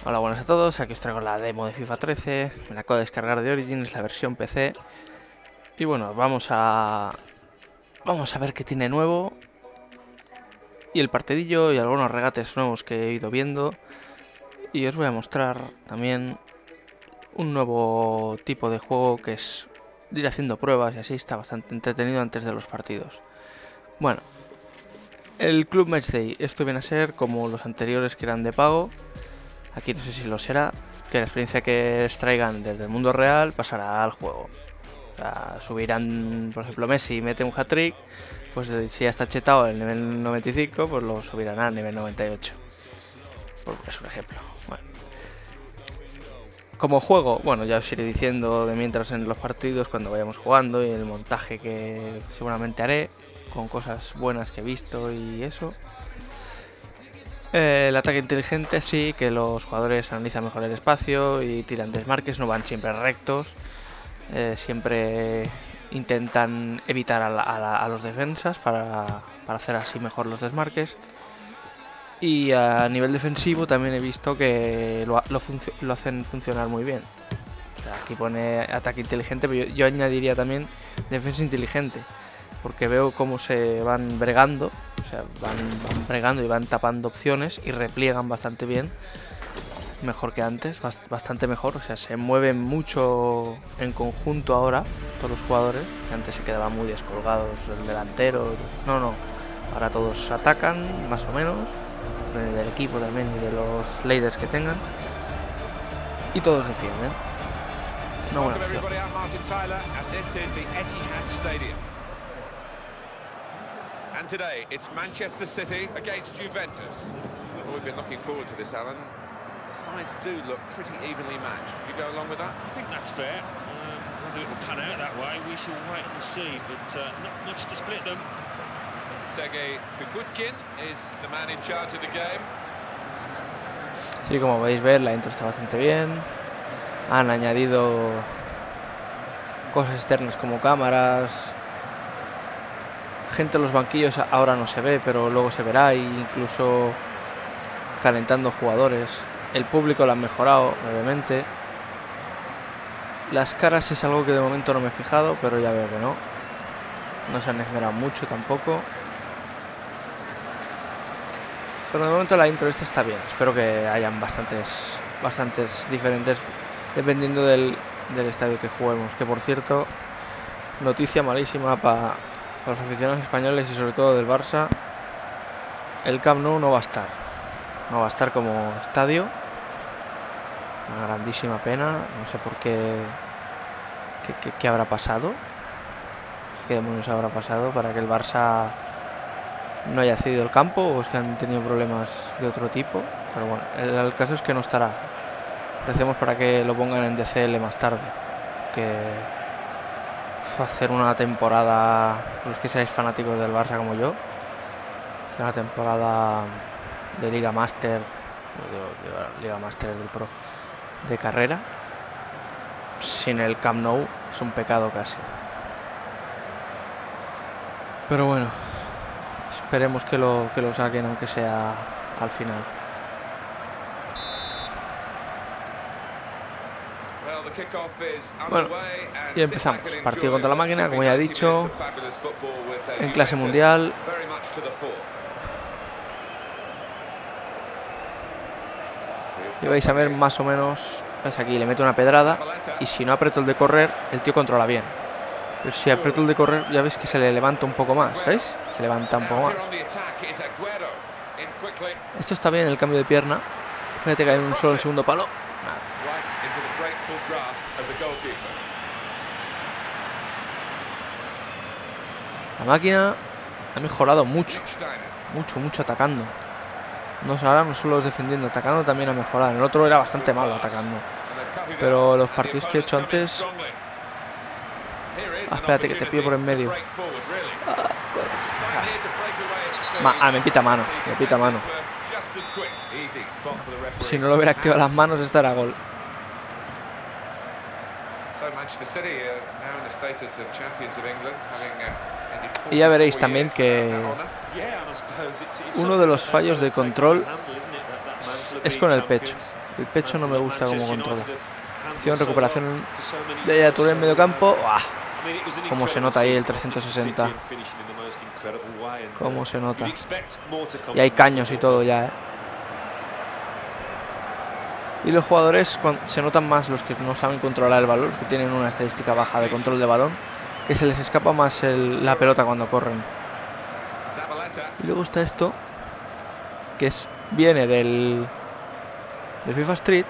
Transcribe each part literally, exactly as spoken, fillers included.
Hola, buenas a todos, aquí os traigo la demo de FIFA trece, me la acabo de descargar de Origins, la versión P C. Y bueno, vamos a vamos a ver qué tiene nuevo y el partidillo y algunos regates nuevos que he ido viendo. Y os voy a mostrar también un nuevo tipo de juego que es ir haciendo pruebas y así está bastante entretenido antes de los partidos. Bueno, el Club Matchday, esto viene a ser como los anteriores que eran de pago. Aquí no sé si lo será, que la experiencia que extraigan desde el mundo real pasará al juego. O sea, subirán, por ejemplo, Messi mete un hat-trick, pues si ya está chetado el nivel noventa y cinco, pues lo subirán al nivel noventa y ocho. Por es un ejemplo. Bueno. Como juego, bueno, ya os iré diciendo de mientras en los partidos cuando vayamos jugando y el montaje que seguramente haré, con cosas buenas que he visto y eso. Eh, el ataque inteligente sí, que los jugadores analizan mejor el espacio y tiran desmarques, no van siempre rectos, eh, siempre intentan evitar a, la, a, la, a los defensas para, para hacer así mejor los desmarques. Y a nivel defensivo también he visto que lo, lo, lo hacen funcionar muy bien. O sea, aquí pone ataque inteligente, pero yo, yo añadiría también defensa inteligente, porque veo cómo se van bregando, o sea, van, van bregando y van tapando opciones y repliegan bastante bien, mejor que antes, bastante mejor, o sea, se mueven mucho en conjunto ahora, todos los jugadores, que antes se quedaban muy descolgados, el delantero, no, no, ahora todos atacan, más o menos, del equipo también y de los leaders que tengan, y todos defienden, una buena opción. And today it's Manchester City against Juventus. Well, we've been looking forward to this, Alan. The sides do look pretty evenly matched. Do you go along with that? I think that's fair. Uh, whether it will pan out that way, we shall wait and see. But uh, not much to split them. Sergei Pigutkin is the man in charge of the game. Sí, como podéis ver, la intro está bastante bien. Han añadido cosas externas como cámaras. Gente en los banquillos ahora no se ve, pero luego se verá, e incluso calentando jugadores. El público lo han mejorado, obviamente. Las caras es algo que de momento no me he fijado, pero ya veo que no. No se han esmerado mucho tampoco. Pero de momento la intro esta está bien. Espero que hayan bastantes, bastantes diferentes dependiendo del, del estadio que juguemos. Que por cierto, noticia malísima para... Para los aficionados españoles y sobre todo del Barça, el Camp Nou no va a estar. No va a estar como estadio. Una grandísima pena. No sé por qué. ¿Qué, qué, qué habrá pasado? ¿Qué demonios habrá pasado para que el Barça no haya cedido el campo? ¿O es que han tenido problemas de otro tipo? Pero bueno, el, el caso es que no estará. Recemos para que lo pongan en D C L más tarde. Que... hacer una temporada, los que seáis fanáticos del Barça como yo, hacer una temporada de Liga Master, de, de, de Liga Master del Pro, de carrera, sin el Camp Nou, es un pecado casi. Pero bueno, esperemos que lo, que lo saquen, aunque sea al final. Bueno, y empezamos. Partido contra la máquina, como ya he dicho, en clase mundial. Y vais a ver más o menos, es aquí, le meto una pedrada y si no aprieto el de correr, el tío controla bien. Pero si aprieto el de correr, ya veis que se le levanta un poco más, ¿sabéis? Se levanta un poco más. Esto está bien, el cambio de pierna. Fíjate que hay un solo en segundo palo. Nada. La máquina ha mejorado mucho, mucho, mucho atacando. No, ahora no solo es defendiendo, atacando también ha mejorado. En el otro era bastante malo atacando. Pero los partidos que he hecho antes... Ah, espérate que te pido por en medio. Ah, ah. ah me pita mano, me pita mano. Si no lo hubiera activado las manos, esta era gol. Y ya veréis también que uno de los fallos de control es con el pecho. El pecho no me gusta como controla. Acción, recuperación de Yaya Touré en medio campo. ¡Uah! Cómo se nota ahí el trescientos sesenta. Cómo se nota. Y hay caños y todo ya, ¿eh? Y los jugadores se notan más los que no saben controlar el balón, los que tienen una estadística baja de control de balón, que se les escapa más el, la pelota cuando corren. Y luego está esto, que es, viene del, del FIFA Street,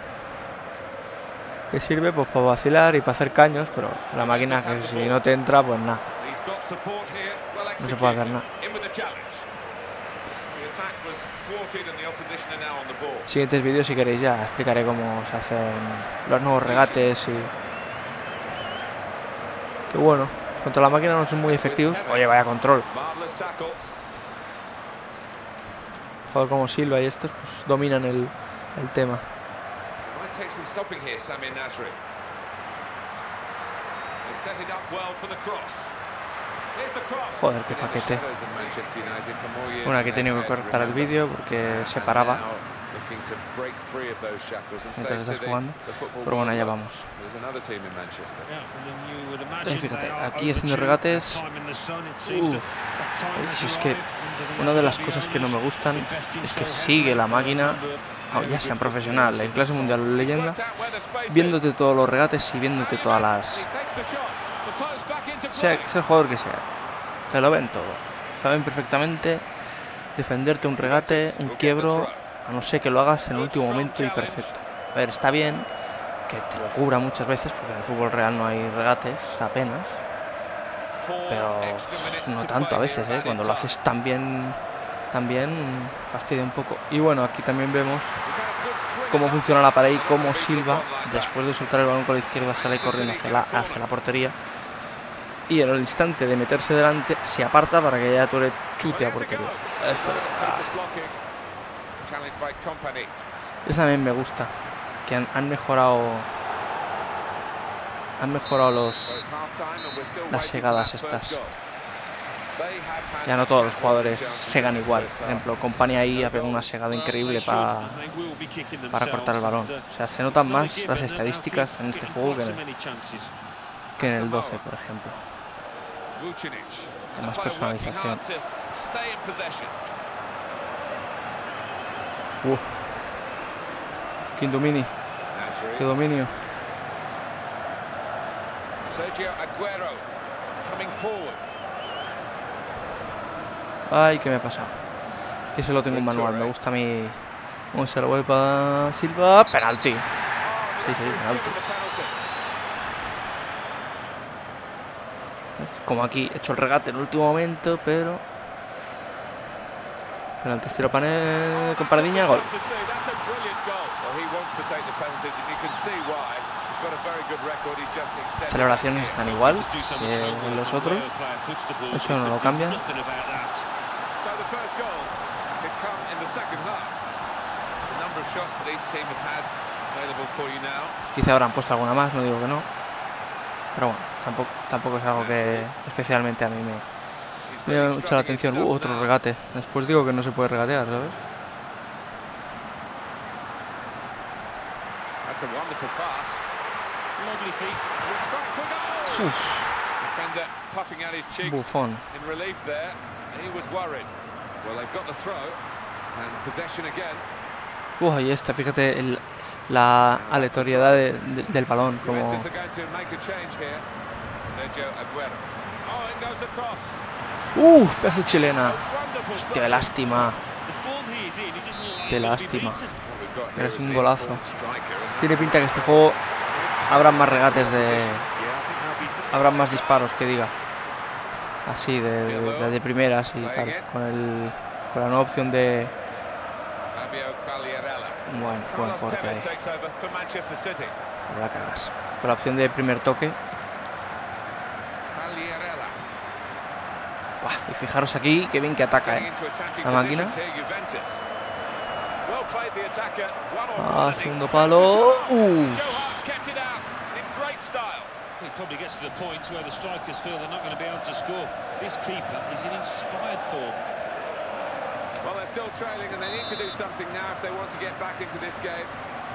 que sirve pues para vacilar y para hacer caños, pero la máquina que si no te entra, pues nada, no se puede hacer nada. Siguientes vídeos, si queréis, ya explicaré cómo se hacen los nuevos regates y... Que bueno, contra la máquina no son muy efectivos. Oye, vaya control. Joder, como Silva y estos pues dominan el, el tema. Joder, qué paquete. Bueno, aquí he tenido que cortar el vídeo porque se paraba mientras estás jugando. Pero bueno, ya vamos. Y fíjate, aquí haciendo regates. Uf, es que una de las cosas que no me gustan es que sigue la máquina, oh, ya sea en profesional, en clase mundial o leyenda, viéndote todos los regates y viéndote todas las... Sea, sea el jugador que sea, te lo ven todo. Saben perfectamente defenderte un regate, un quiebro, a no ser que lo hagas en el último momento y perfecto. A ver, está bien que te lo cubra muchas veces, porque en el fútbol real no hay regates apenas, pero no tanto a veces, ¿eh? Cuando lo haces tan bien, tan bien, fastidia un poco. Y bueno, aquí también vemos cómo funciona la pared y cómo Silva, después de soltar el balón con la izquierda, sale corriendo hacia la, hacia la portería. Y en el instante de meterse delante, se aparta para que Yaya Touré chute a portería. Ah. Eso también me gusta, que han, han mejorado han mejorado los las segadas estas. Ya no todos los jugadores segan igual. Por ejemplo, Company ahí ha pegado una segada increíble para, para cortar el balón. O sea, se notan más las estadísticas en este juego que en el, que en el doce, por ejemplo. Hay más personalización. Uh. Qué domini. Qué dominio. Ay, ¿qué me ha pasado? Es que se lo tengo en manual. Me gusta a mí. Vamos a la voy para Silva. Penalti. Sí, sí, penalti. Como aquí, he hecho el regate en el último momento, pero... Penalti, estiro Pané con paradiña, gol. Celebraciones están igual que en los otros. Eso no lo cambian. Quizá habrán puesto alguna más, no digo que no. Pero bueno, tampoco, tampoco es algo que especialmente a mí me, me llama mucho la atención. Uh, otro regate. Después digo que no se puede regatear, ¿sabes? Uf. Bufón. Uh, ahí está, fíjate el, la aleatoriedad de, de, del balón, como... ¡Uh! Pedazo chilena. Hostia, qué lástima. Qué lástima. Es un golazo. Tiene pinta que este juego habrá más regates de... Habrá más disparos, que diga. Así, de, de, de primeras y tal. Con, el, con la nueva opción de... Bueno, buen corte ahí. No la cagas. Con la opción de primer toque. Buah, y fijaros aquí, qué bien que ataca, ¿eh? La máquina. Ah, segundo palo. Uh.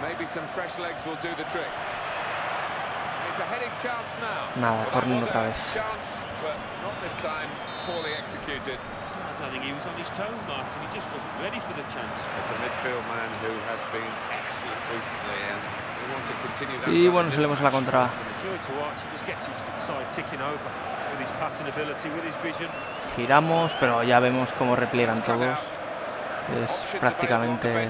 Maybe some fresh legs will do the trick. It's a heading chance now. Nada, córner otra vez. Chance, but not this time. Poorly executed. I don't think he was on his toes, Martin. He just wasn't ready for the chance. It's a midfield man who has been excellent recently, and we want to continue that. Y bueno, salimos a la contra. Joy to watch. He just gets his side ticking over with his passing ability, with his vision. Giramos, pero ya vemos cómo repliegan todos. Es prácticamente...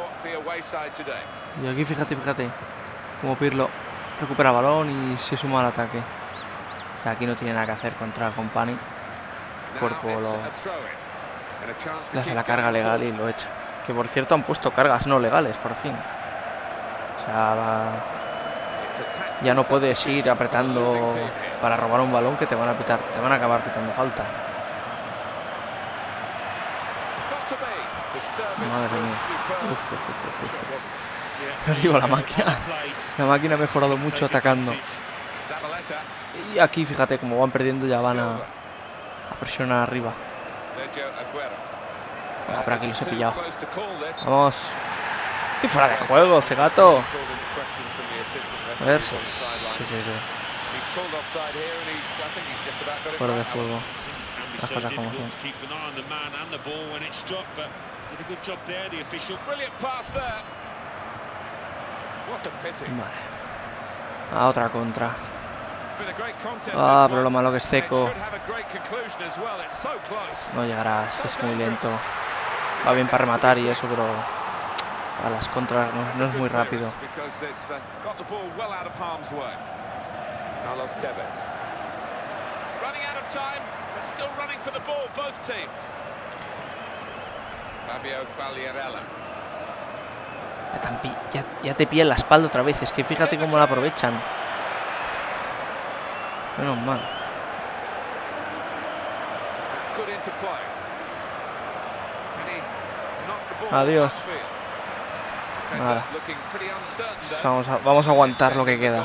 Y aquí fíjate, fíjate, como Pirlo recupera balón y se suma al ataque. O sea, aquí no tiene nada que hacer contra Company. El cuerpo lo... le hace la carga legal y lo echa. Que por cierto han puesto cargas no legales, por fin. O sea, va... ya no puedes ir apretando para robar un balón que te van a pitar, te van a acabar pitando falta. Madre mía. Uf, uf, uf, uf. Os digo, la máquina, la máquina ha mejorado mucho atacando. Y aquí fíjate cómo van perdiendo, ya van a, a presionar arriba. Ah, pero aquí los he pillado. Vamos. ¡Qué fuera de juego, Cegato! A ver, sí, sí, sí, sí. Fuera de juego. Las cosas como son. Vale. A otra contra. Ah, pero lo malo que es seco. No llegará, es que es muy lento. Va bien para rematar y eso, pero a las contras no, no es muy rápido. Ya, tan pi ya, ya te pillan la espalda otra vez. Es que fíjate cómo la aprovechan. Menos mal. Adiós. Nada. Vamos a, vamos a aguantar lo que queda.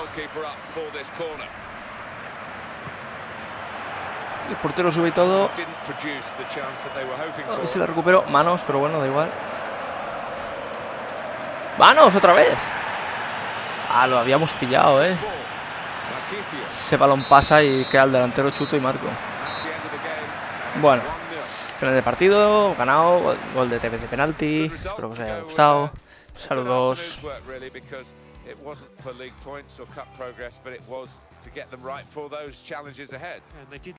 El portero sube y todo. A ver si la recupero. Manos, pero bueno, da igual. ¡Manos otra vez! Ah, lo habíamos pillado, eh. Ese balón pasa y queda el delantero chuto y marco. Bueno, final de partido, ganado, gol de T V C penalti. Espero que os haya gustado. Saludos.